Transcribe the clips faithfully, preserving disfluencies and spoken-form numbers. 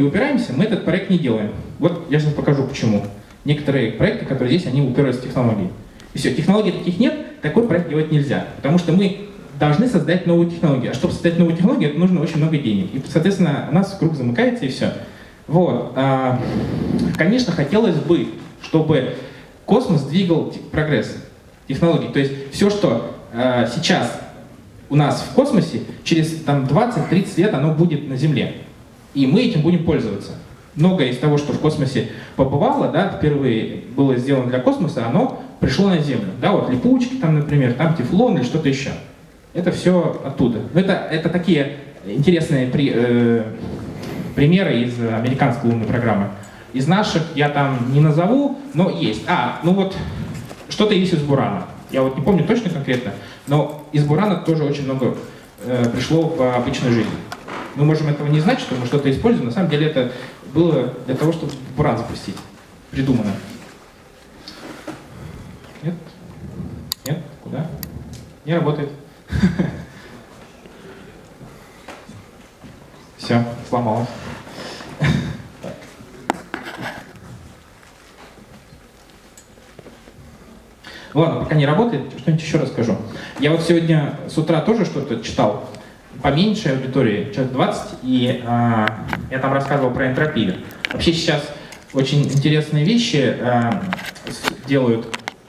технологии упираемся, мы этот проект не делаем. Вот я сейчас покажу почему. Некоторые проекты, которые здесь, они упираются в технологии. И все, технологий таких нет, такой проект делать нельзя. Потому что мы должны создать новую технологию. А чтобы создать новую технологию, это нужно очень много денег. И, соответственно, у нас круг замыкается и все. Вот. Конечно, хотелось бы, чтобы космос двигал прогресс технологий. То есть все, что сейчас у нас в космосе, через двадцать-тридцать лет оно будет на Земле. И мы этим будем пользоваться. Многое из того, что в космосе побывало, да, впервые было сделано для космоса, оно пришло на Землю. Да, вот липучки, там, например, там тефлон или что-то еще. Это все оттуда. Это, это такие интересные при, э, примеры из американской лунной программы. Из наших я там не назову, но есть. А, ну вот, что-то есть из Бурана. Я вот не помню точно конкретно, но из Бурана тоже очень много э, пришло в обычную жизнь. Мы можем этого не знать, что мы что-то используем. На самом деле это было для того, чтобы Буран запустить. Придумано. Нет? Нет? Куда? Не работает. Все, сломалось. Ладно, пока не работает, что-нибудь еще расскажу. Я вот сегодня с утра тоже что-то читал. Поменьше аудитории, человек двадцать, и э, я там рассказывал про энтропию. Вообще сейчас очень интересные вещи э, делают.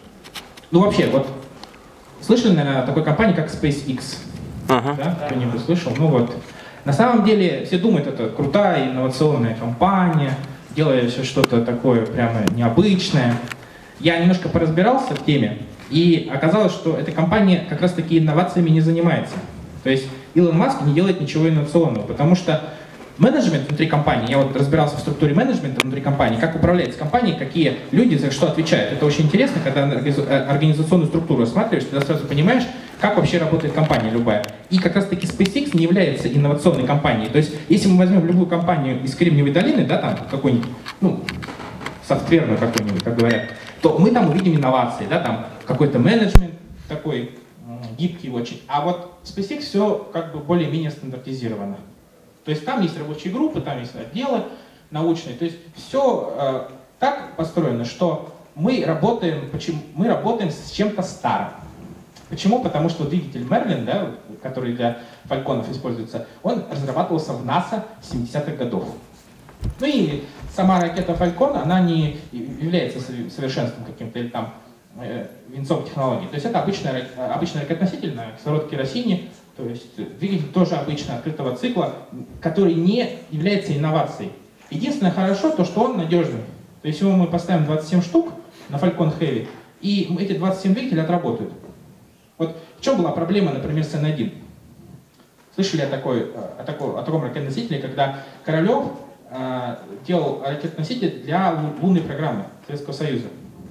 Ну вообще, вот слышали, наверное, о такой компании, как SpaceX? Uh-huh. Да? Кто-нибудь слышал? Ну вот. На самом деле все думают, это крутая инновационная компания, делает что-то такое прямо необычное. Я немножко поразбирался в теме, и оказалось, что эта компания как раз-таки инновациями не занимается. То есть Илон Маск не делает ничего инновационного, потому что менеджмент внутри компании, я вот разбирался в структуре менеджмента внутри компании, как управляется компанией, какие люди за что отвечают. Это очень интересно, когда организационную структуру рассматриваешь, ты сразу понимаешь, как вообще работает компания любая. И как раз таки SpaceX не является инновационной компанией. То есть если мы возьмем любую компанию из Кремниевой долины, да, там какой-нибудь, ну, софтверную какой-нибудь, как говорят, то мы там увидим инновации, да, там какой-то менеджмент такой, гибкий очень. А вот в SpaceX все как бы более-менее стандартизировано. То есть там есть рабочие группы, там есть отделы научные. То есть все э, так построено, что мы работаем, почему, мы работаем с чем-то старым. Почему? Потому что двигатель Merlin, да, который для фальконов используется, он разрабатывался в НАСА семидесятых годов. Ну и сама ракета Falcon, она не является совершенством каким-то или там венцом технологий. То есть это обычный, обычный ракетоноситель на кислород-керосине, то есть двигатель тоже обычно открытого цикла, который не является инновацией. Единственное хорошо то, что он надежный. То есть его мы поставим двадцать семь штук на Falcon Heavy, и эти двадцать семь двигателей отработают. Вот в чем была проблема, например, с эн один? Слышали о, такой, о, такой, о таком ракетоносителе, когда Королев э, делал ракетоноситель для лунной программы Советского Союза.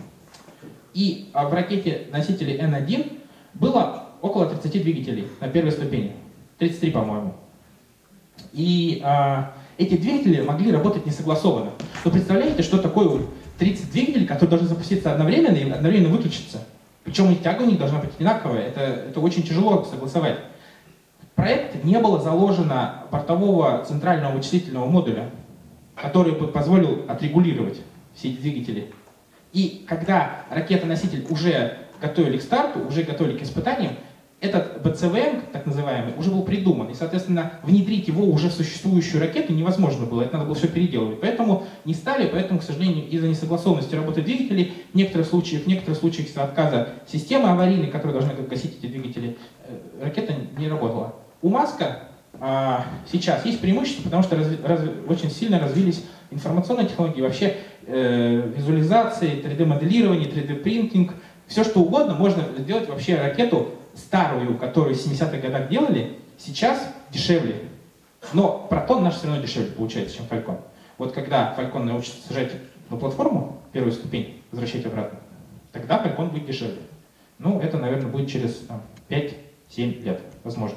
И в ракете носителе эн один было около тридцати двигателей на первой ступени. тридцать три, по-моему. И э, эти двигатели могли работать несогласованно. Вы представляете, что такое тридцать двигателей, которые должны запуститься одновременно и одновременно выключиться? Причем их тяга у них должна быть одинаковая. Это, это очень тяжело согласовать. В проект не было заложено бортового центрального вычислительного модуля, который бы позволил отрегулировать все эти двигатели. И когда ракета-носитель уже готовили к старту, уже готовили к испытаниям, этот бэ цэ вэ эм, так называемый, уже был придуман. И, соответственно, внедрить его уже в существующую ракету невозможно было. Это надо было все переделывать. Поэтому не стали, поэтому, к сожалению, из-за несогласованности работы двигателей, в некоторых случаях, в некоторых случаях из-за отказа системы аварийной, которая должна гасить эти двигатели, ракета не работала. У Маска а, сейчас есть преимущество, потому что раз, раз, очень сильно развились информационные технологии, вообще э, визуализации, три дэ моделирование, три дэ принтинг, все что угодно можно сделать вообще ракету старую, которую в семидесятых годах делали, сейчас дешевле. Но Протон наш все равно дешевле получается, чем Falcon. Вот когда Falcon научится сажать на платформу, первую ступень, возвращать обратно, тогда Falcon будет дешевле. Ну, это, наверное, будет через пять-семь лет, возможно.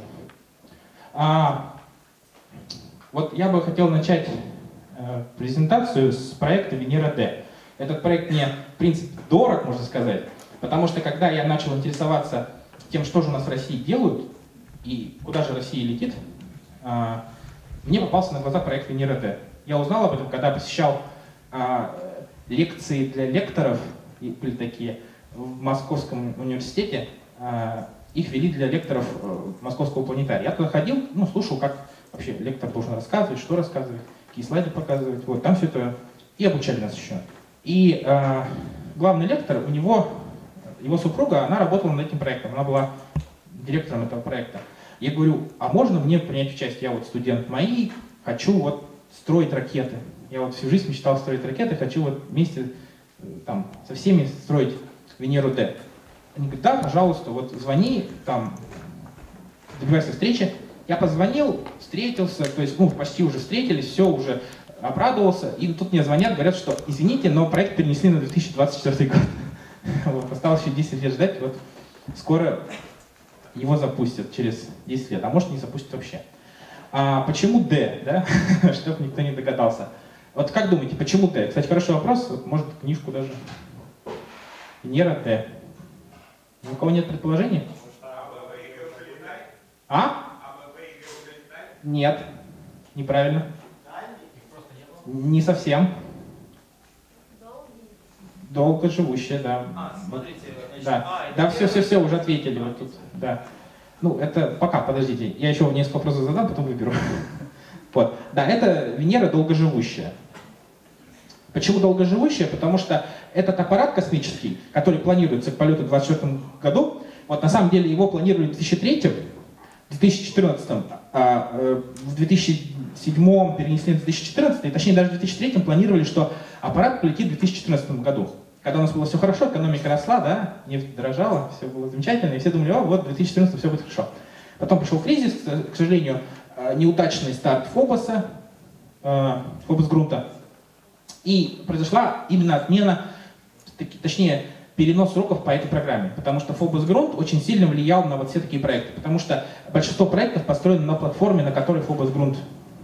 А, вот я бы хотел начать э, презентацию с проекта Венера-Д. Этот проект мне, в принципе, дорог, можно сказать, потому что когда я начал интересоваться тем, что же у нас в России делают и куда же Россия летит, э, мне попался на глаза проект Венера-Д. Я узнал об этом, когда посещал а, лекции для лекторов, и были такие, в Московском университете. А, их вели для лекторов Московского планетария. Я туда ходил, ну, слушал, как вообще лектор должен рассказывать, что рассказывать, какие слайды показывать. Вот, там все это и обучали нас еще. И а, главный лектор, у него, его супруга, она работала над этим проектом, она была директором этого проекта. Я говорю, а можно мне принять участие? Я вот студент МАИ, хочу вот строить ракеты. Я вот всю жизнь мечтал строить ракеты, хочу вот вместе там, со всеми строить Венеру-Д. Они говорят, да, пожалуйста, вот звони, там, добивайся встречи. Я позвонил, встретился, то есть, ну, почти уже встретились, все, уже обрадовался. И тут мне звонят, говорят, что, извините, но проект перенесли на две тысячи двадцать четвёртый год. Вот, осталось еще десять лет ждать, вот скоро его запустят, через десять лет, а может не запустят вообще. А почему D, да? Чтобы никто не догадался. Вот как думаете, почему D? Кстати, хороший вопрос, вот, может, книжку даже. Венера D. Ни у кого нет предположений? А? Нет, неправильно. Не совсем. Долго живущая, да. А, смотрите, значит, да, а, да, все, все, все, уже ответили вот тут, да. Ну, это пока, подождите, я еще несколько вопросов задам, потом выберу. Вот, да, это Венера долгоживущая. Почему долгоживущая? Потому что этот аппарат космический, который планируется к полету в две тысячи двадцать четвёртом году, вот на самом деле его планировали в две тысячи третьем, в две тысячи четырнадцатом, а э, в две тысячи седьмом перенесли в две тысячи четырнадцатый, точнее даже в две тысячи третьем планировали, что аппарат полетит в две тысячи четырнадцатом году. Когда у нас было все хорошо, экономика росла, да, нефть дорожала, все было замечательно, и все думали, о, вот в две тысячи четырнадцатом все будет хорошо. Потом пришел кризис, к сожалению, неудачный старт Фобоса, Фобос-Грунта, и произошла именно отмена, точнее, перенос сроков по этой программе, потому что Фобос-Грунт очень сильно влиял на вот все такие проекты, потому что большинство проектов построено на платформе, на которой Фобос-Грунт,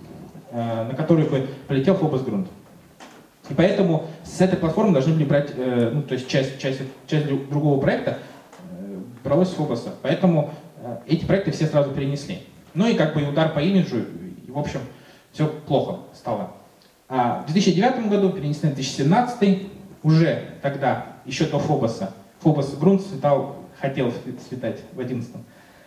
на которой бы полетел Фобос-Грунт. И поэтому с этой платформы должны были брать, э, ну, то есть часть, часть, часть другого проекта э, бралась с Фобоса. Поэтому э, эти проекты все сразу перенесли. Ну и как бы удар по имиджу, и, в общем, все плохо стало. А в две тысячи девятом году перенесли на две тысячи семнадцатый, уже тогда, еще до Фобоса. Фобос Грунт светал, хотел светать в две тысячи одиннадцатом.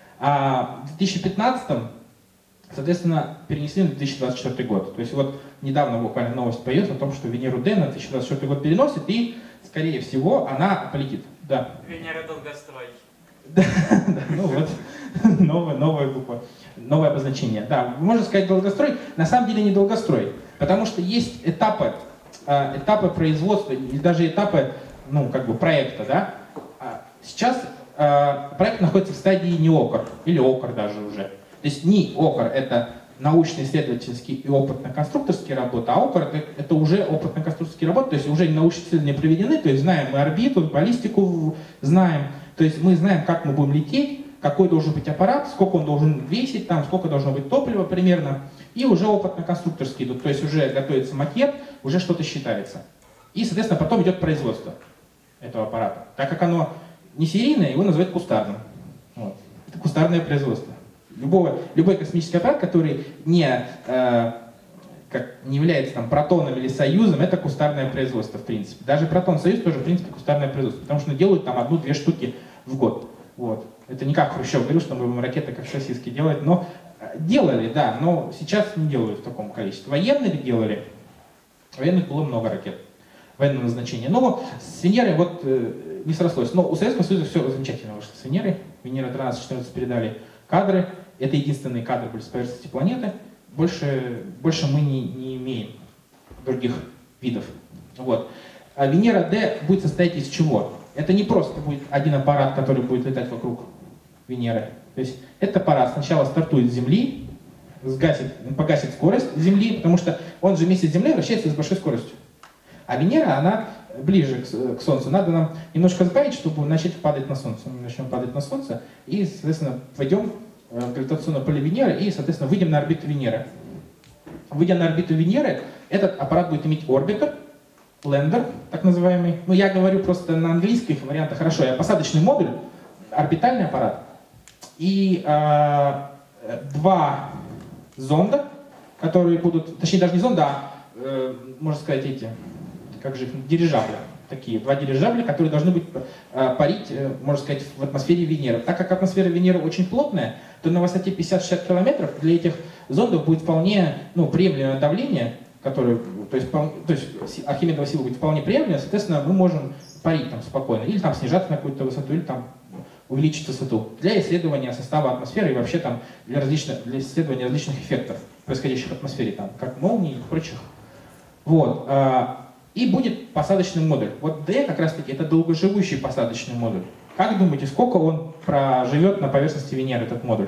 А в две тысячи пятнадцатом, соответственно, перенесли на две тысячи двадцать четвёртый год. То есть вот недавно буквально новость появилась о том, что Венеру Д на две тысячи двадцать четвёртый год переносит, и, скорее всего, она полетит. Да. Венера долгострой. Да, ну вот, новая, новая буква, новое обозначение. Да, можно сказать долгострой, на самом деле не долгострой, потому что есть этапы, этапы производства, или даже этапы, ну, как бы проекта, да. Сейчас проект находится в стадии НИОКР, или ОКР даже уже. То есть НИОКР — это научно-исследовательские и опытно-конструкторские работы, а ОКР это, это уже опытно-конструкторские работы, то есть уже научные исследования проведены, то есть знаем мы орбиту, баллистику знаем, то есть мы знаем, как мы будем лететь, какой должен быть аппарат, сколько он должен весить, там, сколько должно быть топлива примерно, и уже опытно-конструкторские идут, то есть уже готовится макет, уже что-то считается. И, соответственно, потом идет производство этого аппарата. Так как оно не серийное, его называют кустарным. Вот. Это кустарное производство. Любого, любой космический аппарат, который не, э, как, не является там, протоном или союзом, это кустарное производство, в принципе. Даже протон-союз тоже, в принципе, кустарное производство, потому что делают там одну-две штуки в год. Вот. Это не как Хрущев говорил, что мы будем ракеты как российские делать, но делали, да, но сейчас не делают в таком количестве. Военные делали, военных было много ракет военного назначения. Но с Венерой вот э, не срослось. Но у Советского Союза все замечательно вышло с Венерой. Венера тринадцать-четырнадцать передали кадры. Это единственные кадры были с поверхности планеты. Больше, больше мы не, не имеем других видов. Вот. А Венера Д будет состоять из чего? Это не просто будет один аппарат, который будет летать вокруг Венеры. То есть этот аппарат сначала стартует с Земли, сгасит, погасит скорость Земли, потому что он же вместе с Землей вращается с большой скоростью. А Венера, она ближе к, к Солнцу. Надо нам немножко сбавить, чтобы начать падать на Солнце. Мы начнем падать на Солнце и, соответственно, войдем в гравитационное поле Венеры и, соответственно, выйдем на орбиту Венеры. Выйдя на орбиту Венеры, этот аппарат будет иметь орбитер, лендер, так называемый. Ну, я говорю просто на английских вариантах, хорошо. Я посадочный модуль, орбитальный аппарат и э, два зонда, которые будут, точнее даже не зонда, э, можно сказать, эти, как же их, дирижабли. Такие два дирижабля, которые должны быть э, парить, э, можно сказать, в атмосфере Венеры. Так как атмосфера Венеры очень плотная, то на высоте пятьдесят-шестьдесят километров для этих зондов будет вполне ну, приемлемое давление, которое, то есть, то есть Архимедова сила будет вполне приемлемая, соответственно, мы можем парить там спокойно, или там снижаться на какую-то высоту, или там увеличить высоту для исследования состава атмосферы и вообще там для, различных, для исследования различных эффектов, происходящих в атмосфере, там, как молнии и прочих. Вот. И будет посадочный модуль. Вот D как раз таки это долгоживущий посадочный модуль. Как думаете, сколько он проживет на поверхности Венеры, этот модуль?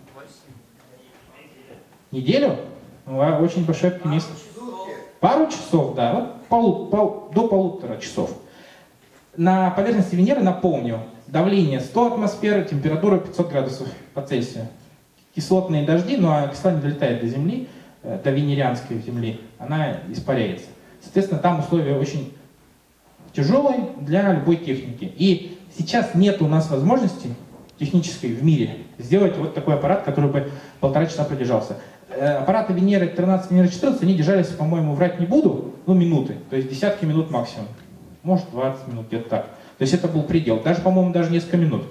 Неделю? Ну, очень большой оптимист. Пару часов, да, вот полу, пол, до полутора часов. На поверхности Венеры, напомню, давление сто атмосфер, температура пятьсот градусов по Цельсию. Кислотные дожди, ну а кислота не долетает до Земли, до венерианской Земли, она испаряется. Соответственно, там условия очень тяжелые для любой техники. И сейчас нет у нас возможности технической в мире сделать вот такой аппарат, который бы полтора часа продержался. Аппараты Венеры тринадцать, Венеры четырнадцать, они держались, по-моему, врать не буду, ну минуты, то есть десятки минут максимум. Может двадцать минут, где-то так. То есть это был предел. Даже, по-моему, даже несколько минут.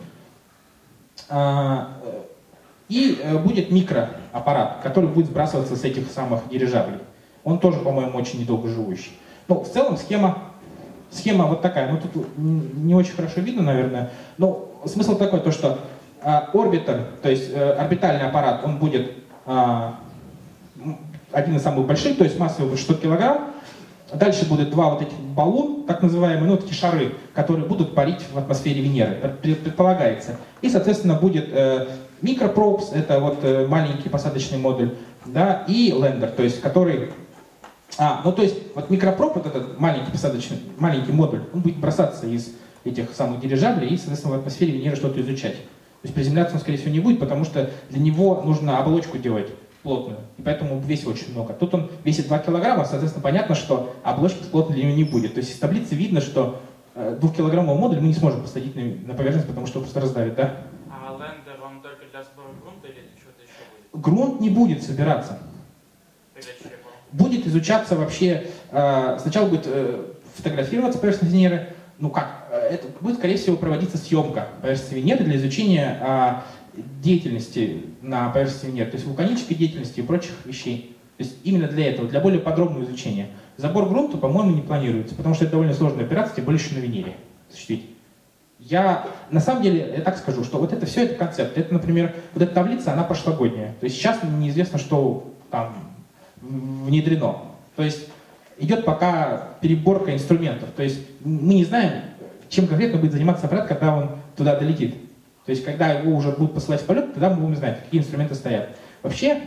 И будет микроаппарат, который будет сбрасываться с этих самых дирижаблей. Он тоже, по-моему, очень недолго живущий. Ну, в целом схема, схема вот такая. Ну, тут не очень хорошо видно, наверное. Но смысл такой, то, что орбитер, то есть орбитальный аппарат, он будет один из самых больших, то есть массой будет шестьсот килограмм. Дальше будут два вот этих баллон, так называемые, ну, такие шары, которые будут парить в атмосфере Венеры, предполагается. И, соответственно, будет э, микропробс, это вот э, маленький посадочный модуль, да, и лендер, то есть который... А, ну, то есть, вот микропроб, вот этот маленький посадочный, маленький модуль, он будет бросаться из этих самых дирижаблей и, соответственно, в атмосфере Венеры что-то изучать. То есть приземляться он, скорее всего, не будет, потому что для него нужно оболочку делать плотную, и поэтому весит очень много. Тут он весит два килограмма, соответственно, понятно, что оболочки плотной для него не будет. То есть из таблицы видно, что двухкилограммовый модуль мы не сможем посадить на, на поверхность, потому что просто раздавит, да? А лендер он только для сбора грунта или что-то еще будет? Грунт не будет собираться. Тогда чего? Будет изучаться вообще, э, сначала будет э, фотографироваться поверхность Венеры, ну как, это будет, скорее всего, проводиться съемка поверхности Венеры для изучения э, деятельности на поверхности Венеры, то есть вулканической деятельности и прочих вещей. То есть именно для этого, для более подробного изучения. Забор грунта, по-моему, не планируется, потому что это довольно сложная операция, тем более еще на Венере осуществить. Я, на самом деле, я так скажу, что вот это все, это концепт. Это, например, вот эта таблица, она прошлогодняя. То есть сейчас неизвестно, что там внедрено. То есть идет пока переборка инструментов. То есть мы не знаем, чем конкретно будет заниматься аппарат, когда он туда долетит. То есть, когда его уже будут посылать в полет, тогда мы будем знать, какие инструменты стоят. Вообще,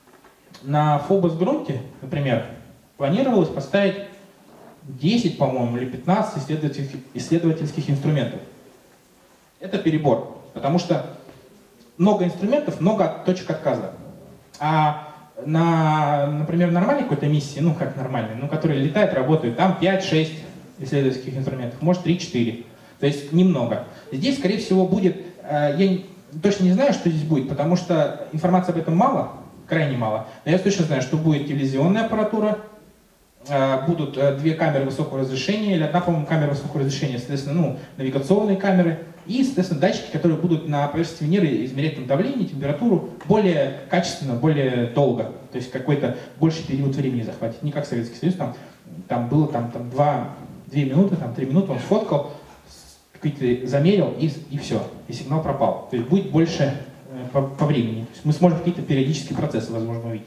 на Фобос-грунте, например, планировалось поставить десять, по-моему, или пятнадцать исследовательских, исследовательских инструментов. Это перебор, потому что много инструментов, много точек отказа. А на, например, нормальной какой-то миссии, ну как нормальной, ну, которая летает, работает, там пять-шесть исследовательских инструментов, может три-четыре. То есть немного. Здесь, скорее всего, будет... Я точно не знаю, что здесь будет, потому что информации об этом мало, крайне мало. Но я точно знаю, что будет телевизионная аппаратура, будут две камеры высокого разрешения, или одна, по-моему, камера высокого разрешения, соответственно, ну, навигационные камеры, и, соответственно, датчики, которые будут на поверхности Венеры измерять там давление, температуру более качественно, более долго. То есть какой-то больший период времени захватит. Не как Советский Союз, там, там было там, там два, две минуты, там, три минуты, он сфоткал, замерил, и, и все, и сигнал пропал. То есть будет больше э, по, по времени. То есть мы сможем какие-то периодические процессы, возможно, увидеть.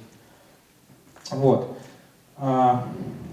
Вот. А,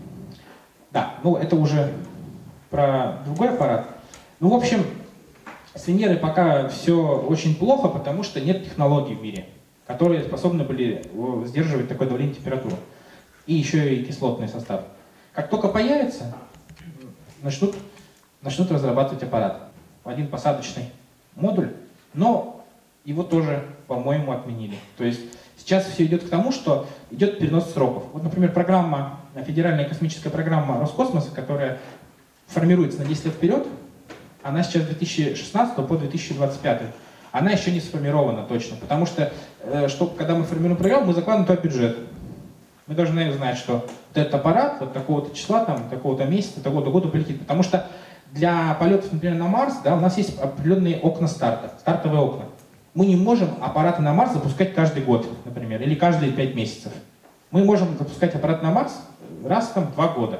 да, ну это уже про другой аппарат. Ну, в общем, с Венерой пока все очень плохо, потому что нет технологий в мире, которые способны были сдерживать такое давление и температуру. И еще и кислотный состав. Как только появится, начнут начнут разрабатывать аппарат. Один посадочный модуль, но его тоже, по-моему, отменили. То есть сейчас все идет к тому, что идет перенос сроков. Вот, например, программа, федеральная космическая программа Роскосмоса, которая формируется на десять лет вперед, она сейчас с две тысячи шестнадцатого по две тысячи двадцать пятый. Она еще не сформирована точно, потому что, что когда мы формируем программу, мы закладываем туда бюджет. Мы должны знать, что вот этот аппарат вот такого-то числа, там, такого-то месяца, такого-то года полетит. Потому что для полетов, например, на Марс, да, у нас есть определенные окна старта, стартовые окна. Мы не можем аппараты на Марс запускать каждый год, например, или каждые пять месяцев. Мы можем запускать аппарат на Марс раз там в два года,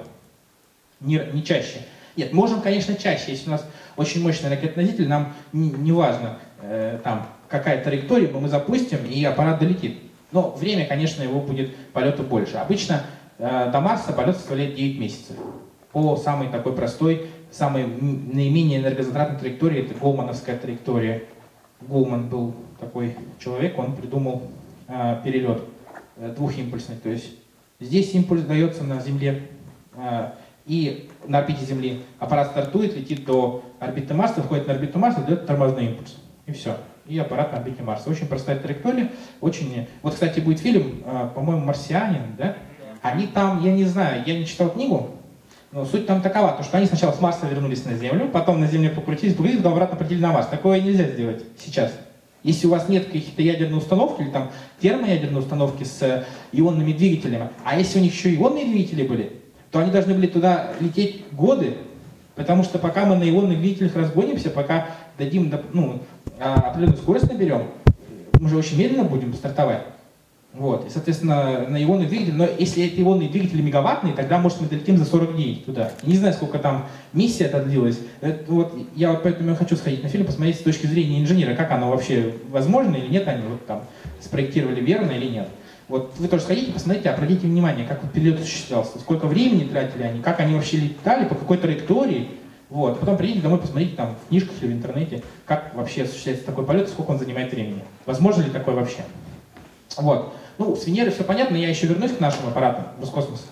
не, не чаще. Нет, можем, конечно, чаще. Если у нас очень мощный ракетоноситель, нам не, не важно, э, там, какая траектория, но мы запустим, и аппарат долетит. Но время, конечно, его будет полета больше. Обычно э, до Марса полет составляет девять месяцев. По самой такой простой, самой наименее энергозатратной траектории, это Гоумановская траектория. Гоуман был такой человек, он придумал э, перелет э, двухимпульсный. То есть здесь импульс дается на Земле, э, и на орбите Земли аппарат стартует, летит до орбиты Марса, входит на орбиту Марса, дает тормозной импульс. И все. И аппарат на орбите Марса. Очень простая траектория. Очень... Вот, кстати, будет фильм, э, по-моему, «Марсианин», да? Они там, я не знаю, я не читал книгу, но суть там такова, то, что они сначала с Марса вернулись на Землю, потом на Земле покрутились, покрутились, потом обратно полетели на Марс. Такое нельзя сделать сейчас. Если у вас нет каких-то ядерных установок или там термоядерной установки с ионными двигателями, а если у них еще ионные двигатели были, то они должны были туда лететь годы, потому что пока мы на ионных двигателях разгонимся, пока дадим, ну, определенную скорость наберем, мы же очень медленно будем стартовать. Вот. И, соответственно, на ионные двигатели, но если эти ионные двигатели мегаваттные, тогда, может, мы долетим за сорок дней туда. Не знаю, сколько там миссия это длилась. Это, вот, я вот поэтому хочу сходить на фильм, посмотреть с точки зрения инженера, как оно вообще возможно или нет, они вот там спроектировали верно или нет. Вот вы тоже сходите, посмотрите, обратите внимание, как вот перелет осуществлялся, сколько времени тратили они, как они вообще летали, по какой траектории. Вот. Потом приедете домой, посмотрите там в книжках или в интернете, как вообще осуществляется такой полет, сколько он занимает времени. Возможно ли такое вообще? Вот. Ну, с Венеры все понятно, я еще вернусь к нашим аппаратам Роскосмоса.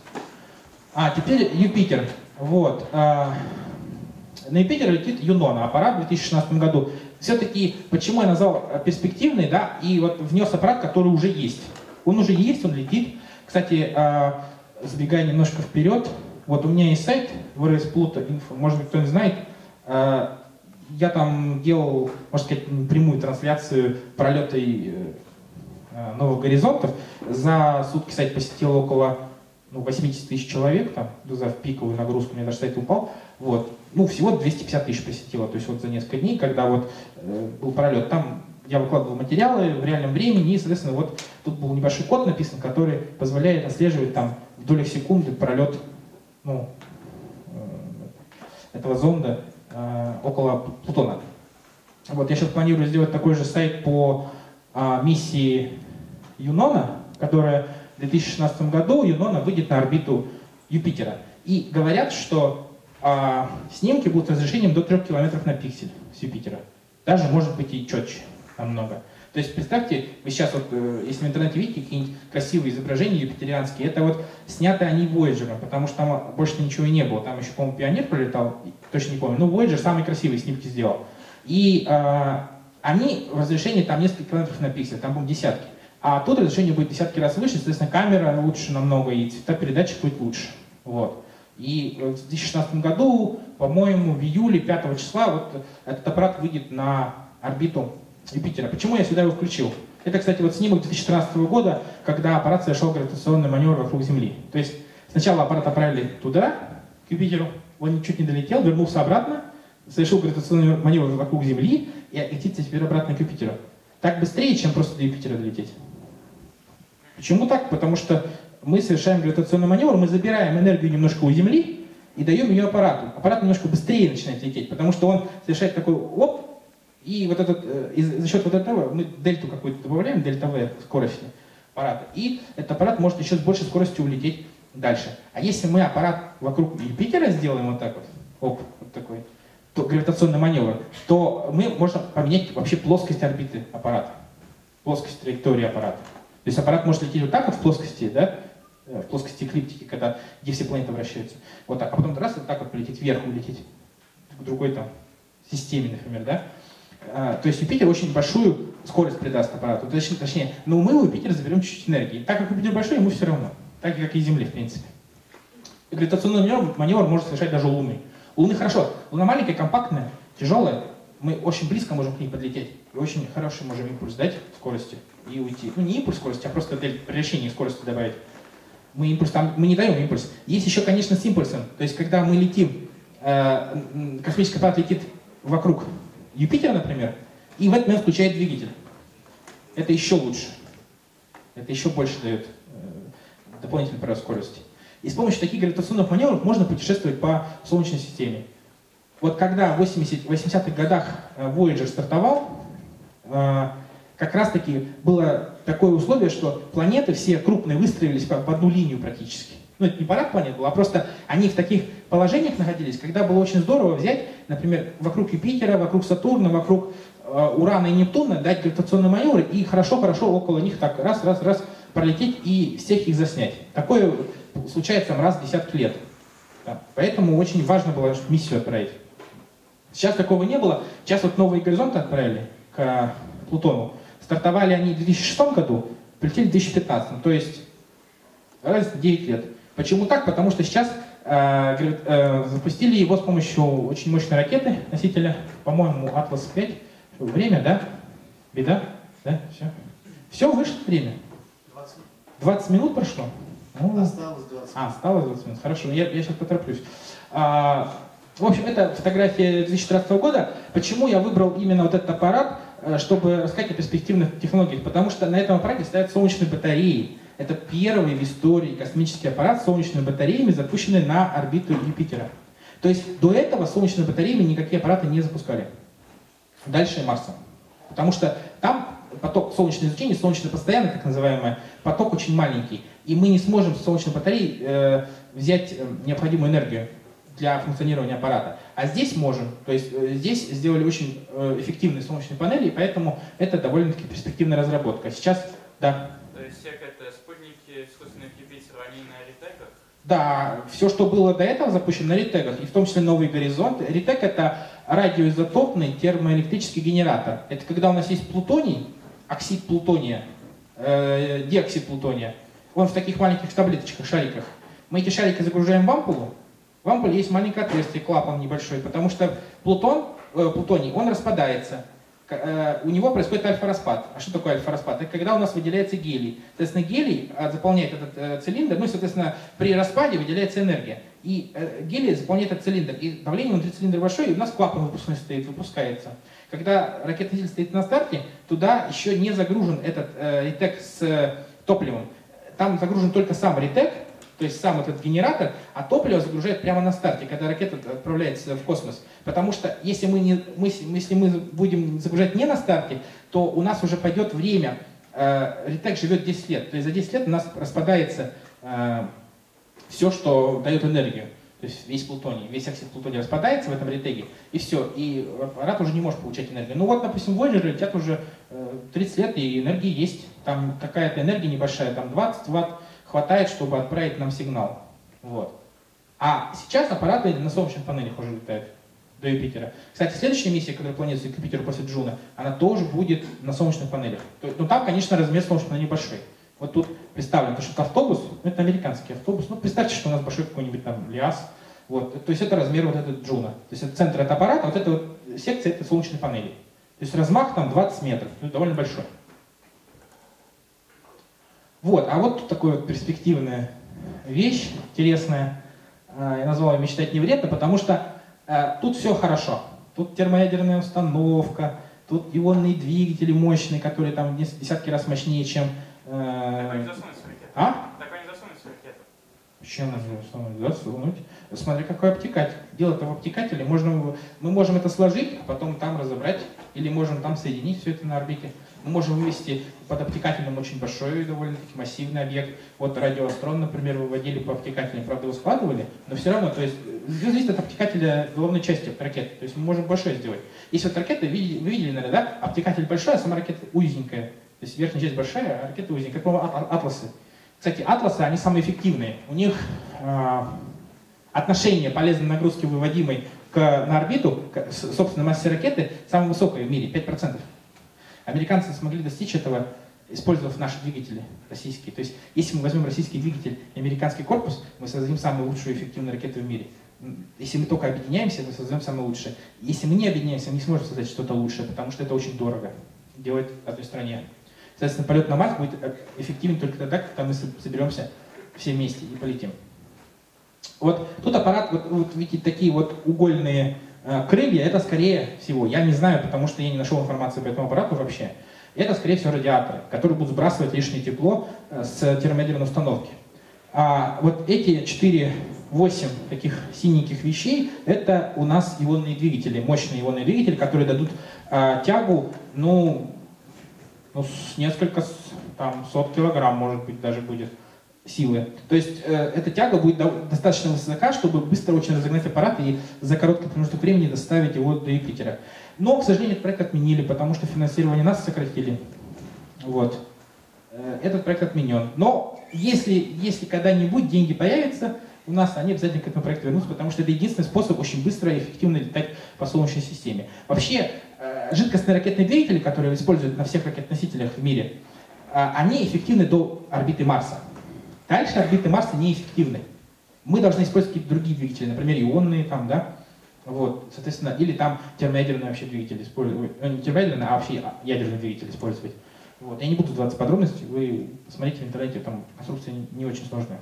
А, теперь Юпитер. Вот. А, на Юпитер летит Юнона, аппарат в две тысячи шестнадцатом году. Все-таки, почему я назвал перспективный, да, и вот внес аппарат, который уже есть. Он уже есть, он летит. Кстати, а, сбегая немножко вперед, вот у меня есть сайт ви эр эс Pluto Info, может быть, кто-нибудь знает. А, я там делал, можно сказать, прямую трансляцию пролета новых горизонтов. За сутки сайт посетил около ну, восемьдесят тысяч человек, там, за пиковую нагрузку, у меня даже сайт упал. Вот. Ну, всего двести пятьдесят тысяч посетило, то есть вот за несколько дней, когда вот э, был пролет. Там я выкладывал материалы в реальном времени, и, соответственно, вот тут был небольшой код написан, который позволяет отслеживать там в долях секунды пролет ну, э, этого зонда э, около Плутона. Вот, я сейчас планирую сделать такой же сайт по э, миссии Юнона, которая в две тысячи шестнадцатом году Юнона выйдет на орбиту Юпитера. И говорят, что э, снимки будут разрешением до трёх километров на пиксель с Юпитера. Даже, может быть, и четче намного. То есть, представьте, вы сейчас, вот, э, если в интернете видите какие-нибудь красивые изображения юпитерианские, это вот сняты они Voyager, потому что там больше ничего и не было. Там еще, по-моему, Пионер пролетал, точно не помню. Ну, Voyager самые красивые снимки сделал. И э, они в разрешении там несколько километров на пиксель, там, по-моему, десятки. А тут разрешение будет десятки раз выше, соответственно, камера лучше намного, и цвета передачи будет лучше. Вот. И в две тысячи шестнадцатом году, по-моему, в июле пятого числа вот этот аппарат выйдет на орбиту Юпитера. Почему я сюда его включил? Это, кстати, вот снимок две тысячи тринадцатого года, когда аппарат совершал гравитационный маневр вокруг Земли. То есть сначала аппарат отправили туда, к Юпитеру, он чуть не долетел, вернулся обратно, совершил гравитационный маневр вокруг Земли и летит теперь обратно к Юпитеру. Так быстрее, чем просто до Юпитера долететь. Почему так? Потому что мы совершаем гравитационный маневр, мы забираем энергию немножко у Земли и даем ее аппарату. Аппарат немножко быстрее начинает лететь, потому что он совершает такой оп, и вот этот, и за счет вот этого мы дельту какую-то добавляем, дельта V скорости аппарата, и этот аппарат может еще с большей скоростью улететь дальше. А если мы аппарат вокруг Юпитера сделаем вот так вот, оп, вот такой, то, гравитационный маневр, то мы можем поменять вообще плоскость орбиты аппарата, плоскость траектории аппарата. То есть аппарат может лететь вот так вот в плоскости, да, в плоскости эклиптики, когда, где все планеты вращаются, вот так, а потом раз вот так вот полететь вверх, улететь к другой там системе, например, да. А, то есть Юпитер очень большую скорость придаст аппарату, точнее, точнее, но мы у Юпитера заберем чуть-чуть энергии. Так как Юпитер большой, ему все равно, так как и Земле, в принципе. И гравитационный маневр, маневр может совершать даже у Луны. У Луны хорошо, Луна маленькая, компактная, тяжелая, мы очень близко можем к ней подлететь, и очень хороший можем импульс дать скорости и уйти. Ну не импульс скорости, а просто для превращения скорости добавить. Мы импульс там, мы не даем импульс. Есть еще, конечно, с импульсом. То есть, когда мы летим, э, космический аппарат летит вокруг Юпитера, например, и в этот момент включает двигатель. Это еще лучше. Это еще больше дает э, дополнительный прирост скорости. И с помощью таких гравитационных маневров можно путешествовать по Солнечной системе. Вот когда в восьмидесятых годах Voyager стартовал, э, как раз-таки было такое условие, что планеты все крупные выстроились по, по одну линию практически. Ну, это не парад планет был, а просто они в таких положениях находились, когда было очень здорово взять, например, вокруг Юпитера, вокруг Сатурна, вокруг э, Урана и Нептуна, дать гравитационные маневры и хорошо-хорошо около них так раз-раз-раз пролететь и всех их заснять. Такое случается там раз в десятки лет. Да. Поэтому очень важно было миссию отправить. Сейчас такого не было. Сейчас вот новые горизонты отправили к Плутону. Стартовали они в две тысячи шестом году, прилетели в две тысячи пятнадцатом, то есть разница девять лет. Почему так? Потому что сейчас э, э, запустили его с помощью очень мощной ракеты, носителя, по-моему, Атлас пять. Время, да? Беда? Да? Все. Все, вышло время. двадцать минут прошло? Ну, осталось двадцать. А, осталось двадцать минут. Хорошо, я, я сейчас потороплюсь. А, в общем, это фотография две тысячи тринадцатого года. Почему я выбрал именно вот этот аппарат, чтобы рассказать о перспективных технологиях? Потому что на этом аппарате стоят солнечные батареи. Это первый в истории космический аппарат с солнечными батареями, запущенный на орбиту Юпитера. То есть до этого с солнечными батареями никакие аппараты не запускали. Дальше Марса. Потому что там поток солнечного излучения, солнечный постоянный, так называемый, поток очень маленький. И мы не сможем с солнечной батареи э, взять э, необходимую энергию для функционирования аппарата. А здесь можем. То есть э, здесь сделали очень э, эффективные солнечные панели, и поэтому это довольно-таки перспективная разработка. Сейчас, да. То есть все это спутники искусственных Юпитера, они на ритеках? Да, все, что было до этого запущено на ритегах, и в том числе новый горизонт. Ритег — это радиоизотопный термоэлектрический генератор. Это когда у нас есть плутоний, оксид плутония, э, диоксид плутония. Он в таких маленьких таблеточках, шариках. Мы эти шарики загружаем в ампулу. В ампуле есть маленькое отверстие, клапан небольшой, потому что плутон, э, плутоний, он распадается. Э, у него происходит альфа-распад. А что такое альфа-распад? Это когда у нас выделяется гелий. Соответственно, гелий э, заполняет этот э, цилиндр, ну и, соответственно, при распаде выделяется энергия. И э, гелий заполняет этот цилиндр. И давление внутри цилиндра большое, и у нас клапан выпускной стоит, выпускается. Когда ракетный двигатель стоит на старте, туда еще не загружен этот э, ритег с э, топливом. Там загружен только сам ритег, то есть сам этот генератор, а топливо загружает прямо на старте, когда ракета отправляется в космос. Потому что если мы, не, мы, если мы будем загружать не на старте, то у нас уже пойдет время. Э, ритег живет десять лет. То есть за десять лет у нас распадается э, все, что дает энергию. То есть весь плутоний, весь оксид плутония распадается в этом ритеге, и все, и аппарат уже не может получать энергию. Ну вот, допустим, Voyager летят уже тридцать лет, и энергии есть. Там какая-то энергия небольшая, там двадцать ватт хватает, чтобы отправить нам сигнал. Вот. А сейчас аппараты на солнечных панелях уже летают до Юпитера. Кстати, следующая миссия, которая планируется к Юпитеру после Джуна, она тоже будет на солнечных панелях. Ну там, конечно, размер солнечных панелей небольшой. Вот тут представлен, потому что это автобус, ну, это американский автобус. Ну, представьте, что у нас большой какой-нибудь там ЛиАЗ. Вот. То есть это размер вот этот Джуна. То есть это центр этого аппарата, вот эта вот секция — это солнечные панели. То есть размах там двадцать метров, ну, довольно большой. Вот, а вот тут такая вот перспективная вещь, интересная. Я назвал ее «Мечтать не вредно», потому что э, тут все хорошо. Тут термоядерная установка, тут ионные двигатели мощные, которые там в десятки раз мощнее, чем... Э, так они засунут в ракету. А? Так они засунут в ракету. Почему засунуть? Засунуть. Смотри, какой обтекатель. Дело-то в обтекателе. Можно, мы можем это сложить, а потом там разобрать, или можем там соединить все это на орбите. Мы можем вывести под обтекателем очень большой, довольно-таки массивный объект. Вот радиоастрон, например, выводили по обтекателям, правда, его складывали, но все равно, то есть, все зависит от обтекателя головной части ракеты. То есть мы можем большое сделать. Если вот ракета, вы видели, наверное, да, обтекатель большой, а сама ракета узенькая. То есть верхняя часть большая, а ракета узенькая, как, по-моему, атласы. Кстати, атласы, они самые эффективные. У них э, отношение полезной нагрузки, выводимой к, на орбиту, к собственной массе ракеты, самое высокое в мире, пять процентов. Американцы смогли достичь этого, использовав наши двигатели российские. То есть, если мы возьмем российский двигатель и американский корпус, мы создадим самую лучшую эффективную ракету в мире. Если мы только объединяемся, мы создаем самое лучшее. Если мы не объединяемся, мы не сможем создать что-то лучшее, потому что это очень дорого делать в одной стране. Соответственно, полет на Марс будет эффективен только тогда, когда мы соберемся все вместе и полетим. Вот тут аппарат, вот, вот видите, такие вот угольные э, крылья, это скорее всего, я не знаю, потому что я не нашел информации по этому аппарату вообще, это скорее всего радиаторы, которые будут сбрасывать лишнее тепло э, с термоядерной установки. А вот эти четыре-восемь таких синеньких вещей, это у нас ионные двигатели, мощные ионные двигатели, которые дадут э, тягу, ну, ну, с несколько, там, сот килограмм, может быть, даже будет силы. То есть э, эта тяга будет до, достаточно высока, чтобы быстро очень разогнать аппарат и за короткий промежуток времени доставить его до Юпитера. Но, к сожалению, этот проект отменили, потому что финансирование НАСА сократили. Вот. Э, этот проект отменен. Но если, если когда-нибудь деньги появятся, у нас они обязательно к этому проекту вернутся, потому что это единственный способ очень быстро и эффективно летать по Солнечной системе. Вообще, э, жидкостные ракетные двигатели, которые используют на всех ракет-носителях в мире, э, они эффективны до орбиты Марса. Дальше орбиты Марса неэффективны. Мы должны использовать какие-то другие двигатели, например, ионные, там, да, вот, соответственно, или там термоядерные вообще двигатели использовать, ну, не термоядерные, а вообще ядерные двигатели использовать. Вот. Я не буду вдаваться в подробности, вы посмотрите в интернете, там конструкция не, не очень сложная.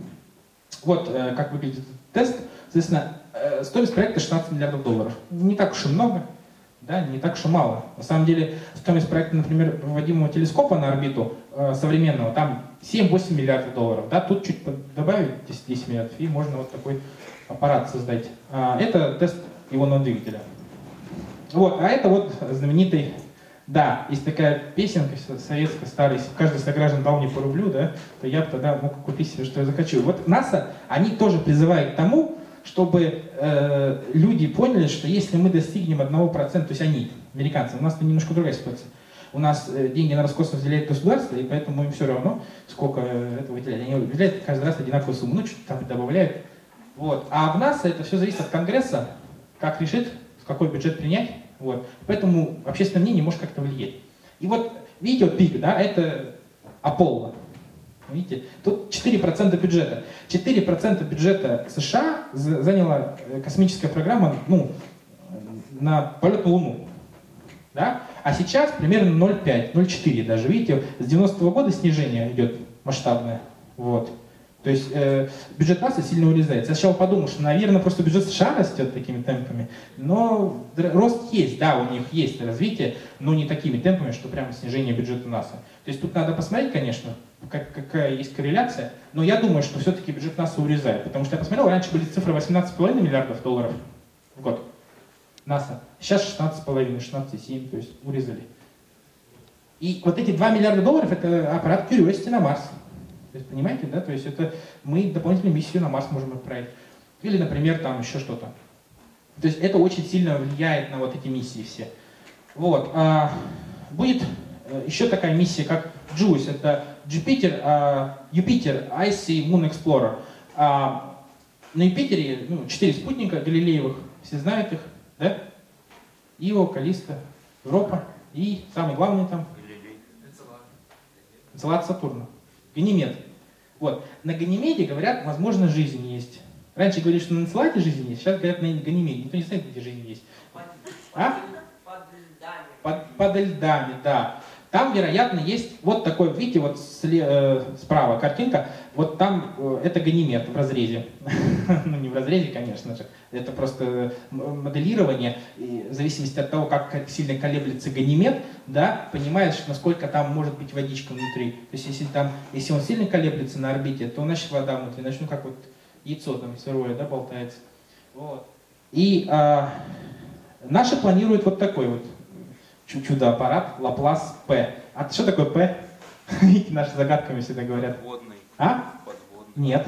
Вот э, как выглядит этот тест. Соответственно, э, стоимость проекта шестнадцать миллиардов долларов. Не так уж и много, да, не так уж и мало. На самом деле, стоимость проекта, например, выводимого телескопа на орбиту э, современного, там семь-восемь миллиардов долларов. Да, тут чуть добавить десять миллиардов, и можно вот такой аппарат создать. А, это тест ионного двигателя. Вот, а это вот знаменитый, да, есть такая песенка советская, старая, если каждый сограждан дал мне по рублю, да, то я бы тогда мог купить себе, что я захочу. Вот НАСА, они тоже призывают к тому, чтобы э, люди поняли, что если мы достигнем одного процента, то есть они, американцы, у нас-то немножко другая ситуация. У нас э, деньги на Роскосмос выделяет государство, и поэтому им все равно, сколько э, это выделяют. Они выделяют каждый раз одинаковую сумму, ну, что-то там добавляют. Вот. А в НАСА это все зависит от Конгресса, как решит, какой бюджет принять. Вот. Поэтому общественное мнение может как-то влиять. И вот, видите, вот пик, да, это Аполло. Видите, тут четыре процента бюджета. четыре процента бюджета США заняла космическая программа, ну, на полет на Луну. Да? А сейчас примерно ноль целых пять, ноль целых четыре даже. Видите, с девяностого года снижение идет масштабное. Вот. То есть э, бюджет НАСА сильно урезается. Я сначала подумал, что, наверное, просто бюджет США растет такими темпами. Но рост есть, да, у них есть развитие, но не такими темпами, что прямо снижение бюджета НАСА. То есть тут надо посмотреть, конечно, как, какая есть корреляция, но я думаю, что все-таки бюджет НАСА урезает. Потому что я посмотрел, раньше были цифры восемнадцать целых пять десятых миллиардов долларов в год. НАСА. Сейчас шестнадцать целых пять десятых, шестнадцать целых семь десятых, то есть урезали. И вот эти два миллиарда долларов это аппарат Curiosity на Марс. То есть, понимаете, да? То есть это мы дополнительную миссию на Марс можем отправить. Или, например, там еще что-то. То есть это очень сильно влияет на вот эти миссии все. Вот. А, будет еще такая миссия, как джуйс. Это Jupiter, а, Jupiter Icy Moon Explorer. А, на Юпитере ну, четыре спутника галилеевых. Все знают их, да? Ио, Каллиста, Европа. И самый главный там Энцелад Сатурна. Ганимед. Вот. На Ганимеде, говорят, возможно, жизнь есть. Раньше говорили, что на Энцеладе жизнь есть, сейчас говорят, на Ганимеде. Никто не знает, где жизнь есть. Под, а? под льдами. Под, под льдами, да. Там, вероятно, есть вот такой, видите, вот сле, э, справа картинка, вот там э, это Ганимед в разрезе. Ну, не в разрезе, конечно же. Это просто моделирование. И в зависимости от того, как сильно колеблется Ганимед, да, понимаешь, насколько там может быть водичка внутри. То есть, если, там, если он сильно колеблется на орбите, то значит вода внутри, значит, ну, как вот яйцо там сырое, да, болтается. Вот. И э, наши планируют вот такой вот чудо-аппарат Лаплас П. А что такое П? Видите, наши загадками всегда говорят. Подводный. А? Подводный. Нет.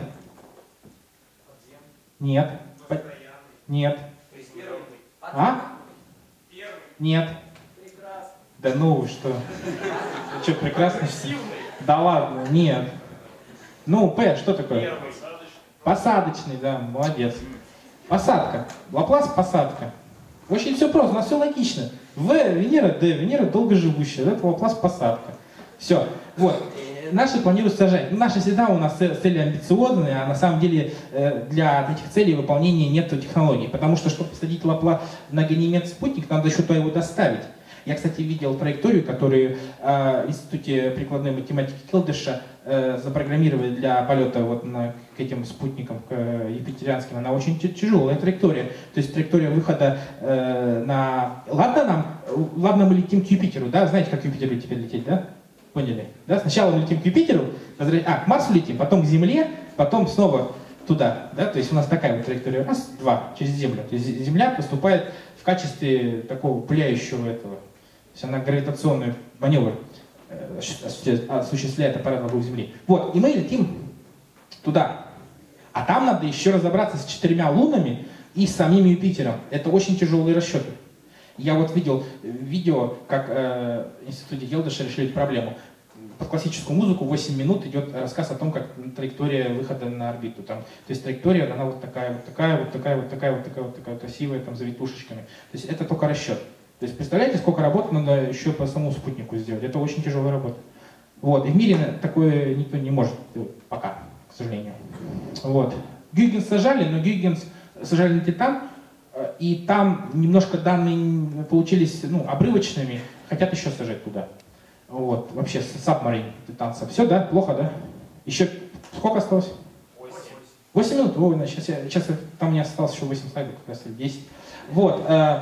Нет. По... Нет. А? Нет. Да ну вы что? Что, прекрасно? Да ладно, нет. Ну, П, что такое? Посадочный, да, молодец. Посадка. Лаплас посадка. Очень все просто, у нас все логично. В, Венера, Д, Венера долгоживущая, это Лаплас посадка. Все. Вот. Наши планируют сажать. Ну, наши всегда у нас цели амбициозные, а на самом деле для этих целей выполнения нет технологий. Потому что, чтобы посадить Лаплас на Ганимед спутник, надо еще туда его доставить. Я, кстати, видел траекторию, которую э, в Институте прикладной математики Келдыша э, запрограммировали для полета вот на, к этим спутникам, к э, юпитерианским. Она очень тяжелая траектория. То есть траектория выхода э, на... Ладно нам, ладно мы летим к Юпитеру, да? Знаете, как к Юпитеру теперь лететь, да? Поняли? Да? Сначала мы летим к Юпитеру, а, к Марсу летим, потом к Земле, потом снова туда, да, то есть у нас такая вот траектория, раз, два, через Землю. То есть Земля поступает в качестве такого пыляющего этого, то есть она гравитационный маневр э, осуществляет аппарат вокруг Земли. Вот, и мы летим туда. А там надо еще разобраться с четырьмя лунами и с самим Юпитером. Это очень тяжелые расчеты. Я вот видел видео, как э, в Институте Келдыша решили эту проблему. Под классическую музыку восемь минут идет рассказ о том, как траектория выхода на орбиту. Там, то есть траектория, она вот такая, вот такая, вот такая, вот такая, вот такая, вот такая красивая, там, завитушечками. То есть это только расчет. То есть представляете, сколько работы надо еще по самому спутнику сделать. Это очень тяжелая работа. Вот. И в мире такое никто не может пока, к сожалению. Вот. Гюйгенс сажали, но Гюйгенс сажали на Титан, и там немножко данные получились ну, обрывочными, хотят еще сажать туда. Вот, вообще, сабмарин, Титанца. Все, да? Плохо, да? Еще сколько осталось? восемь минут? Ой, значит, сейчас, я, сейчас там мне осталось еще восемь слайдов, как раз десять. Вот. Э,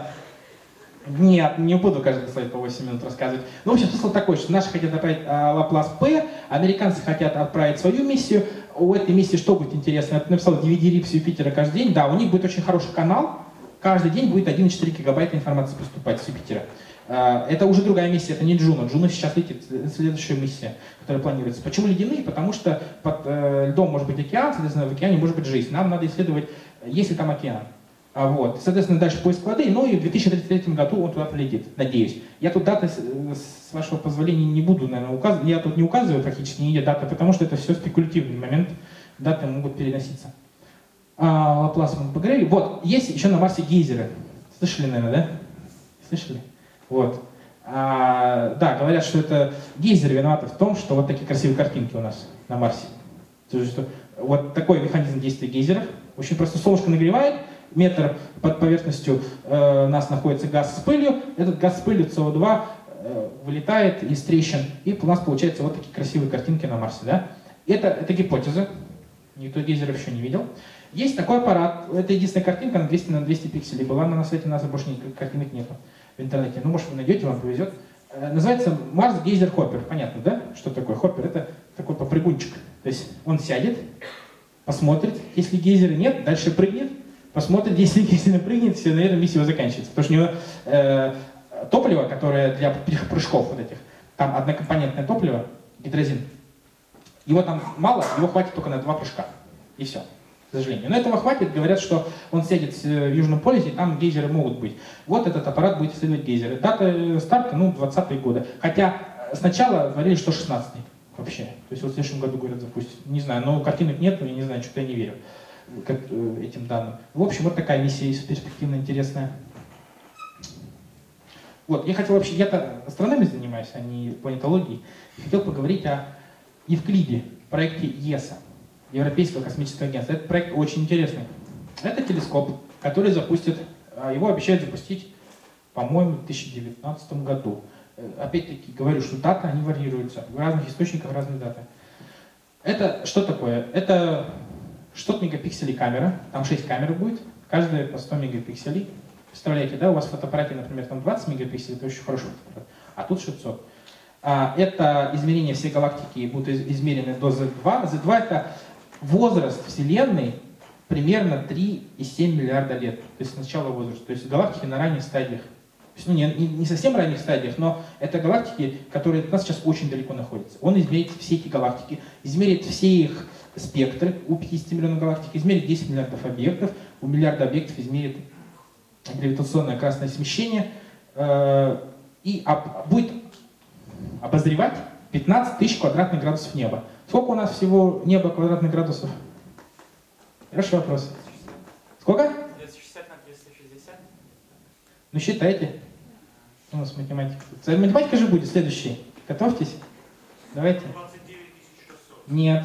нет, не буду каждый слайд по восемь минут рассказывать. Ну, в общем, смысл такой, что наши хотят отправить э, Лаплас П, американцы хотят отправить свою миссию. У этой миссии что будет интересно? Я написал ди ви ди-рип с Юпитера каждый день. Да, у них будет очень хороший канал. Каждый день будет один и четыре гигабайта информации поступать с Юпитера. Это уже другая миссия, это не Джуно. Джуно сейчас летит, следующая миссия, которая планируется. Почему ледяные? Потому что под э, льдом может быть океан, соответственно, в океане может быть жизнь. Нам надо исследовать, есть ли там океан. А вот. Соответственно, дальше поиск воды, ну и в две тысячи тридцать третьем году он туда полетит, надеюсь. Я тут даты, с вашего позволения, не буду, наверное, указывать. Я тут не указываю практически нигде даты, потому что это все спекулятивный момент. Даты могут переноситься. А, Лаплас мы поговорили. Вот, есть еще на Марсе гейзеры. Слышали, наверное, да? Слышали? Вот. А, да, говорят, что это гейзеры виноваты в том, что вот такие красивые картинки у нас на Марсе. То есть, что вот такой механизм действия гейзеров. Очень просто солнышко нагревает, метр под поверхностью э, у нас находится газ с пылью. Этот газ с пылью С О два э, вылетает из трещин, и у нас получаются вот такие красивые картинки на Марсе. Да? Это, это гипотеза. Никто гейзеров еще не видел. Есть такой аппарат. Это единственная картинка на двести на двести пикселей. Была она на свете, у нас больше никаких картинок нету в интернете. Ну, может, вы найдете, вам повезет. Называется Марс Гейзер Хоппер. Понятно, да? Что такое Хоппер? Это такой попрыгунчик. То есть он сядет, посмотрит, если гейзера нет, дальше прыгнет, посмотрит, если гейзер прыгнет, все, на этом миссия его заканчивается. Потому что у него э, топливо, которое для прыжков вот этих, там однокомпонентное топливо, гидрозин, его там мало, его хватит только на два прыжка. И все. К сожалению. Но этого хватит, говорят, что он сядет в Южном полюсе, и там гейзеры могут быть. Вот этот аппарат будет исследовать гейзеры. Дата старта, ну, двадцатые годы. Хотя сначала говорили, что шестнадцатый вообще. То есть вот в следующем году, говорят, запустят. Не знаю, но картинок нету, я не знаю, что-то я не верю к этим данным. В общем, вот такая миссия есть, перспективно интересная. Вот, я хотел вообще, я-то астрономией занимаюсь, а не планетологией. Хотел поговорить о Евклиде, проекте ЕСА. Европейского космического агентства. Этот проект очень интересный. Это телескоп, который запустит, его обещают запустить, по-моему, в две тысячи девятнадцатом году. Опять-таки говорю, что даты, они варьируются. В разных источниках разные даты. Это что такое? Это шестьсот мегапикселей камера, там шесть камер будет, каждая по сто мегапикселей. Представляете, да, у вас в фотоаппарате, например, там двадцать мегапикселей, это очень хороший фотоаппарат, а тут шестьсот. Это измерения всей галактики будут измерены до зет два. зет два это возраст Вселенной примерно три и семь миллиарда лет. То есть начало возраста. То есть галактики на ранних стадиях. То есть, ну, не, не совсем ранних стадиях, но это галактики, которые от нас сейчас очень далеко находятся. Он измерит все эти галактики, измерит все их спектры у пятидесяти миллионов галактик, измерит десять миллиардов объектов, у миллиарда объектов измерит гравитационное красное смещение э, и об, будет обозревать пятнадцать тысяч квадратных градусов неба. Сколько у нас всего неба квадратных градусов? Хороший вопрос. Сколько? двести шестьдесят на триста шестьдесят. Ну считайте. У нас математика. Математика же будет следующий. Готовьтесь. Давайте. двадцать девять тысяч шестьсот. Нет.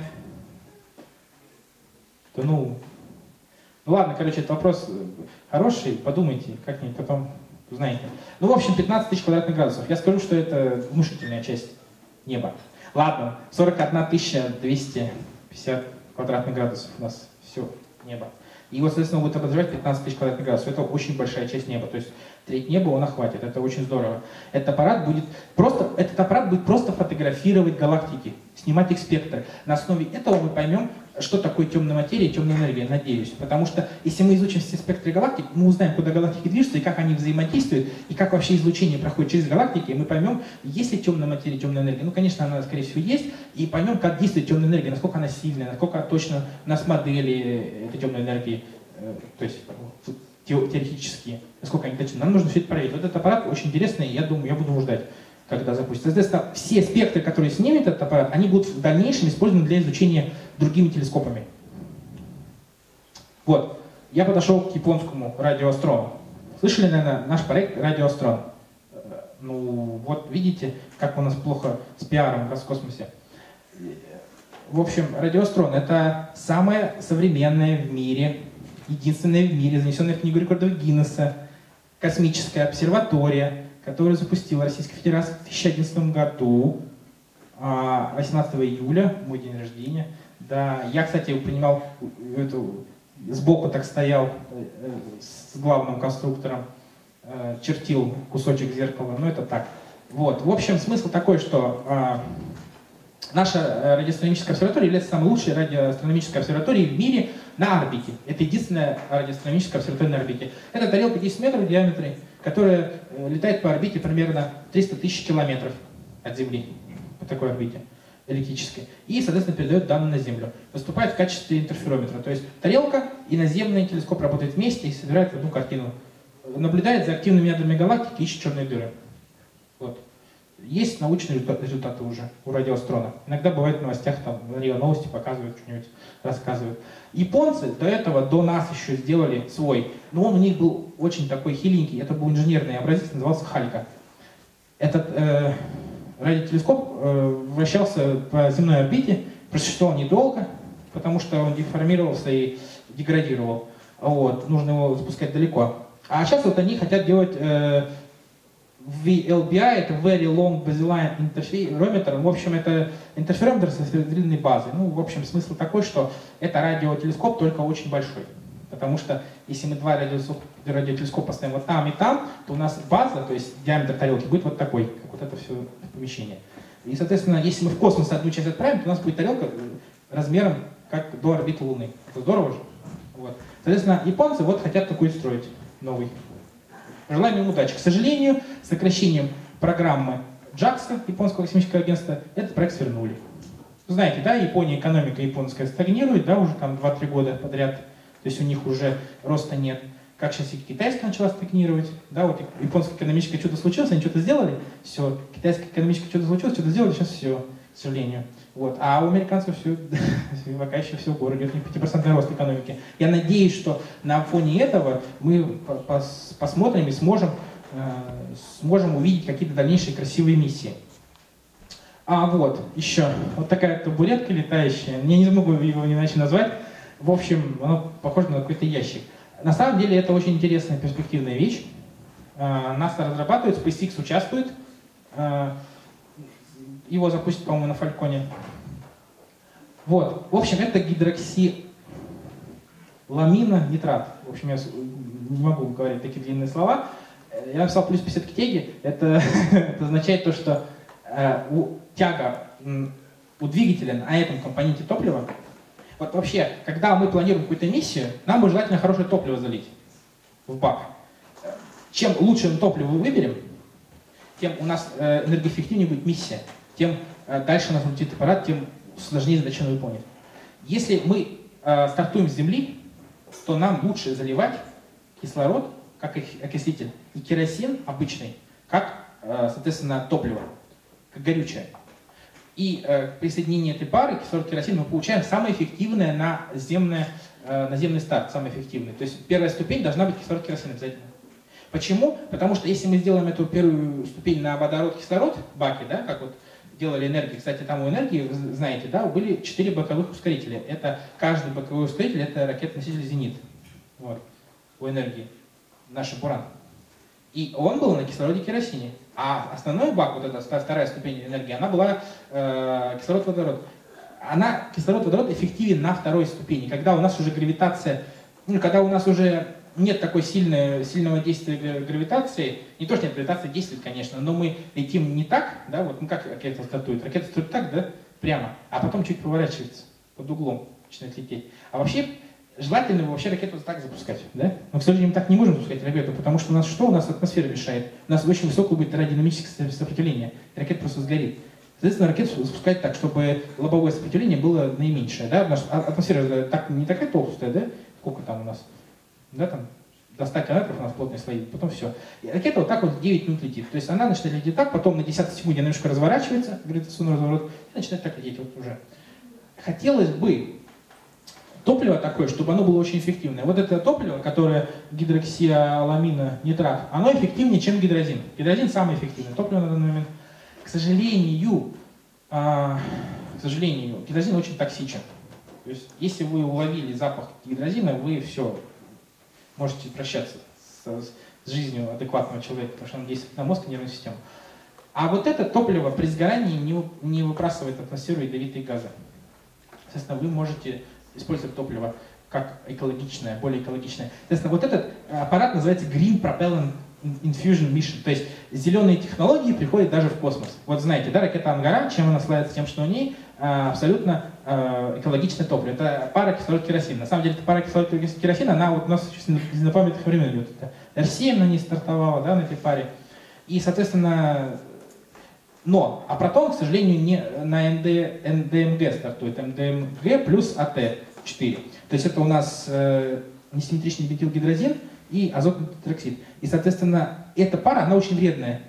Да ну. Ну ладно, короче, это вопрос хороший. Подумайте как-нибудь потом знаете. Ну, в общем, пятнадцать тысяч квадратных градусов. Я скажу, что это внушительная часть неба. Ладно, сорок одна тысяча двести пятьдесят квадратных градусов у нас все небо. И вот, соответственно, будет обозревать пятнадцать тысяч квадратных градусов. Это очень большая часть неба. То есть треть неба он охватит. Это очень здорово. Этот аппарат будет просто, этот аппарат будет просто фотографировать галактики, снимать их спектр. На основе этого мы поймем, что такое темная материя и темная энергия, надеюсь. Потому что если мы изучим все спектры галактик, мы узнаем, куда галактики движутся и как они взаимодействуют, и как вообще излучение проходит через галактики, и мы поймем, есть ли темная материя и темная энергия. Ну, конечно, она, скорее всего, есть, и поймем, как действует темная энергия, насколько она сильная, насколько точно у нас модели этой темной энергии, то есть теоретические, насколько они точны. Нам нужно все это проверить. Вот этот аппарат очень интересный, и я думаю, я буду его ждать, когда запустится. Соответственно, все спектры, которые снимет этот аппарат, они будут в дальнейшем использованы для изучения другими телескопами. Вот. Я подошел к японскому радиоастрону. Слышали, наверное, наш проект «Радиоастрон»? Ну, вот видите, как у нас плохо с пиаром в Роскосмосе. В общем, радиоастрон — это самая современная в мире, единственная в мире, занесенная в Книгу рекордов Гиннесса, космическая обсерватория, которую запустила Российская Федерация в две тысячи одиннадцатом году, восемнадцатого июля, мой день рождения. Да, я, кстати, принимал эту, сбоку так стоял с главным конструктором, чертил кусочек зеркала, но это так. Вот. В общем, смысл такой, что а, наша радиоастрономическая обсерватория является самой лучшей радиоастрономической обсерваторией в мире на орбите. Это единственная радиоастрономическая обсерватория на орбите. Это тарелка десять метров в диаметре, которая летает по орбите примерно триста тысяч километров от Земли, по такой орбите эллиптической, и, соответственно, передает данные на Землю. Выступает в качестве интерферометра. То есть тарелка и наземный телескоп работают вместе и собирают в одну картину. Наблюдает за активными ядрами галактики, ищет черные дыры. Вот. Есть научные результаты уже у радиоастрона. Иногда бывает в новостях, там, РИА Новости показывают, что-нибудь рассказывают. Японцы до этого, до нас еще сделали свой, но он у них был очень такой хиленький, это был инженерный образец, назывался Халька. Этот э, радиотелескоп э, вращался по земной орбите, просуществовал недолго, потому что он деформировался и деградировал. Вот, нужно его запускать далеко. А сейчас вот они хотят делать э, ви эл би ай, это Very Long Baseline Interferometer. В общем, это интерферометр со сверхдлинной базой. Ну, в общем, смысл такой, что это радиотелескоп, только очень большой. Потому что если мы два радиотелескопа поставим вот там и там, то у нас база, то есть диаметр тарелки, будет вот такой, как вот это все помещение. И, соответственно, если мы в космос одну часть отправим, то у нас будет тарелка размером как до орбиты Луны. Это здорово же. Вот. Соответственно, японцы вот хотят такой строить, новый. Желаем им удачи. К сожалению, с сокращением программы джакса, японского космического агентства, этот проект свернули. Знаете, да, Япония, экономика японская стагнирует, да, уже там два-три года подряд. То есть у них уже роста нет. Как сейчас и китайская начала стагнировать, да, вот японское экономическое чудо случилось, они что-то сделали, все, китайское экономическое чудо случилось, что-то сделали, сейчас все, к сожалению. Вот. А у американцев все, пока еще все в городе, идет не пятипроцентный рост экономики. Я надеюсь, что на фоне этого мы посмотрим и сможем, сможем увидеть какие-то дальнейшие красивые миссии. А вот, еще, вот такая табуретка летающая, я не могу его иначе назвать. В общем, оно похоже на какой-то ящик. На самом деле это очень интересная перспективная вещь. НАСА разрабатывает, SpaceX участвует. Его запустят, по-моему, на Фальконе. Вот. В общем, это гидроксиламинонитрат. В общем, я не могу говорить такие длинные слова. Я написал плюс пятьдесят к тяге. Это, это означает то, что у тяга у двигателя на этом компоненте топлива. Вот вообще, когда мы планируем какую-то миссию, нам бы желательно хорошее топливо залить в бак. Чем лучше топливо мы выберем, тем у нас э, энергоэффективнее будет миссия. Тем э, дальше у нас летит аппарат, тем сложнее задача он выполнит. Если мы э, стартуем с Земли, то нам лучше заливать кислород, как окислитель, и керосин обычный, как, э, соответственно, топливо, как горючее. И э, при соединении этой пары кислород-керосин мы получаем самое эффективное наземное, э, наземный старт, самый эффективный. То есть первая ступень должна быть кислород-керосин обязательно. Почему? Потому что если мы сделаем эту первую ступень на водород-кислород, баки, да, как вот делали энергии, кстати, там у энергии, вы знаете, да, были четыре боковых ускорителя. Это каждый боковой ускоритель, это ракета-носитель «Зенит». Вот, у энергии, наша «Буран». И он был на кислороде-керосине. А основной бак, вот эта вторая ступень энергии, она была э, кислород-водород. Она, кислород-водород эффективен на второй ступени, когда у нас уже гравитация, ну, когда у нас уже нет такой сильной, сильного действия гравитации, не то, что нет, гравитация действует, конечно, но мы летим не так, да, вот, ну как ракета стартует, ракета стартует так, да, прямо, а потом чуть поворачивается под углом, начинает лететь. А вообще, желательно вообще ракету так запускать, да? Но, к сожалению, мы так не можем запускать ракету, потому что у нас что? У нас атмосфера мешает. У нас очень высокое будет аэродинамическое сопротивление, и ракета просто сгорит. Соответственно, ракету запускать так, чтобы лобовое сопротивление было наименьшее, да? Наша атмосфера так, не такая толстая, да? Сколько там у нас? Да, там до ста километров у нас плотные слои, потом все. И ракета вот так вот девять минут летит. То есть она начинает лететь так, потом на десятой секунде она немножко разворачивается, гравитационный разворот, и начинает так лететь вот уже. Хотелось бы топливо такое, чтобы оно было очень эффективное. Вот это топливо, которое гидроксиаламинонитрат, оно эффективнее, чем гидрозин. Гидрозин самое эффективное топливо на данный момент. К сожалению, а, к сожалению, гидрозин очень токсичен. То есть, если вы уловили запах гидрозина, вы все, можете прощаться с, с жизнью адекватного человека, потому что он действует на мозг и нервную систему. А вот это топливо при сгорании не, не выбрасывает в атмосферу ядовитые газы. Соответственно, вы можете использовать топливо как экологичное, более экологичное. Соответственно, вот этот аппарат называется Green Propellant Infusion Mission. То есть зеленые технологии приходят даже в космос. Вот знаете, да, ракета Ангара, чем она славится? Тем, что у ней а, абсолютно а, экологичное топливо. Это пара кислород-керосин. На самом деле, эта пара кислород-керосин, она вот у нас с изнопамятных времен идет. эр семь на ней стартовала, да, на этой паре. И, соответственно, но, а протон, к сожалению, не на эн дэ эм джи стартует. эм дэ эм джи плюс а тэ четыре. То есть это у нас э, несимметричный метилгидрозин и азотный тетраксид. И, соответственно, эта пара, она очень вредная.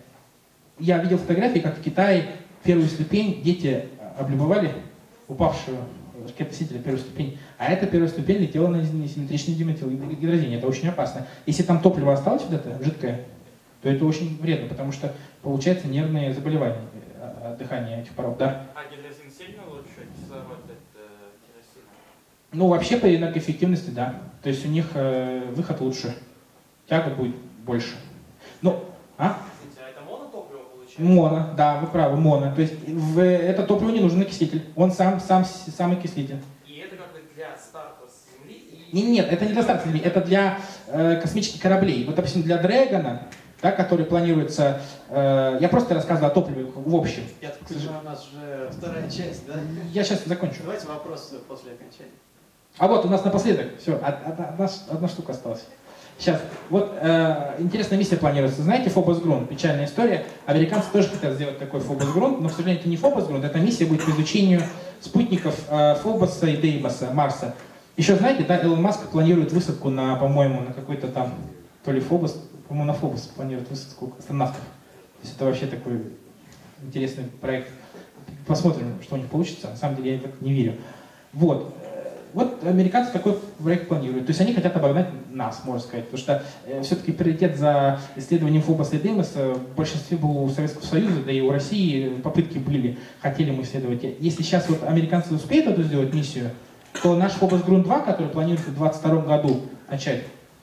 Я видел фотографии, как в Китае первую ступень дети облюбовали упавшего ракетоносителя первую ступень. А эта первая ступень летела на несимметричный диметилгидрозин. Это очень опасно. Если там топливо осталось вот это, жидкое, то это очень вредно, потому что получается нервные заболевания от дыхания этих паров. Да? А гидрозин сильно лучше кислород от керосина? Ну, вообще по энергоэффективности, да. То есть у них э, выход лучше, тяга будет больше. Ну, а? А это монотопливо получается? Моно, да, вы правы, моно. То есть в это топливо не нужен окислитель, он сам, сам, сам окислитель. И это как бы для старта с Земли? И... Нет, это не для старта с Земли, это для э, космических кораблей. Вот, допустим, для Дрэгона, да, который планируется... Э, я просто рассказываю о топливе в общем. Я так понимаю, у нас уже вторая часть, да? Я сейчас закончу. Давайте вопросы после окончания. А вот у нас напоследок, все, одна, одна, одна штука осталась. Сейчас, вот э, интересная миссия планируется. Знаете, Фобос-Грун, печальная история. Американцы тоже хотят сделать такой Фобос-Грун, но, к сожалению, это не Фобос-Грун, эта миссия будет по изучению спутников э, Фобоса и Деймоса, Марса. Еще знаете, да, Илон Маск планирует высадку на, по-моему, на какой-то там, то ли Фобос, по-моему, на Фобос планирует высадку астронавтов. То есть это вообще такой интересный проект. Посмотрим, что у них получится. На самом деле я так не верю. Вот. Вот американцы такой проект планируют. То есть они хотят обогнать нас, можно сказать. Потому что э, все-таки приоритет за исследованием Фобоса и Деймоса в большинстве был у Советского Союза, да и у России попытки были, хотели мы исследовать. Если сейчас вот американцы успеют эту сделать миссию, то наш Фобос-Грун два, который планируется в двадцать втором году начать,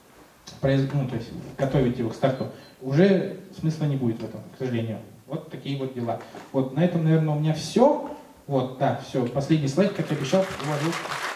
ну, то есть готовить его к старту, уже смысла не будет в этом, к сожалению. Вот такие вот дела. Вот на этом, наверное, у меня все. Вот, да, все. Последний слайд, как я обещал, вложу.